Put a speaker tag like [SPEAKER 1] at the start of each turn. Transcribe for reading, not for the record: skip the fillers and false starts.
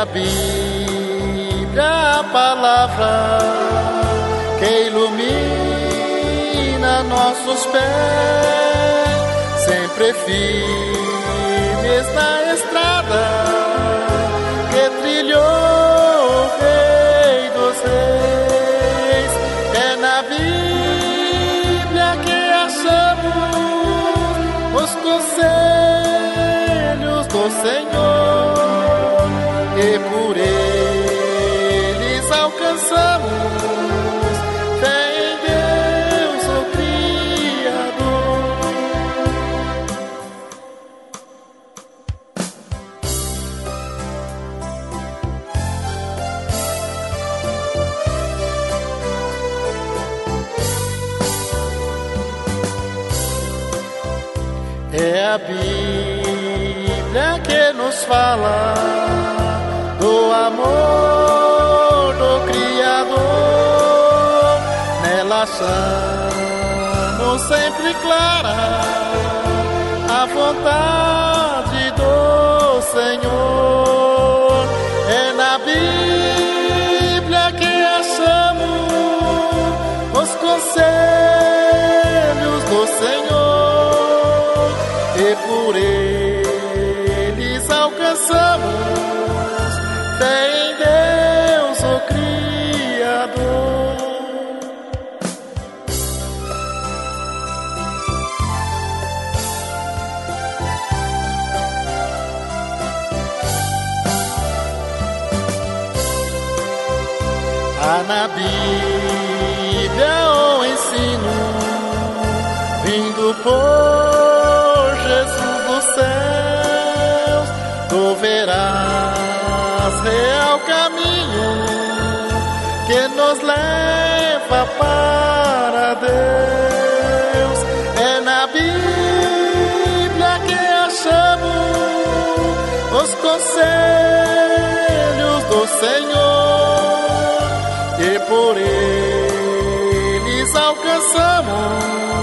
[SPEAKER 1] a Bíblia, a palavra que ilumina nossos pés, sempre firmes na estrada que trilhou o Rei dos Reis. É na Bíblia que achamos os conselhos do Senhor, e por eles alcançamos fé em Deus, o Criador. É a Bíblia que nos fala do amor do Criador. Nela achamos sempre clara a vontade do Senhor. É na Bíblia que achamos os conselhos do Senhor, e por eles alcançamos fé em Deus, o Criador. Há na Bíblia o ensino vindo por Jesus dos céus. Tu verás real caminho que nos leva para Deus. É na Bíblia que achamos os conselhos do Senhor, e por eles alcançamos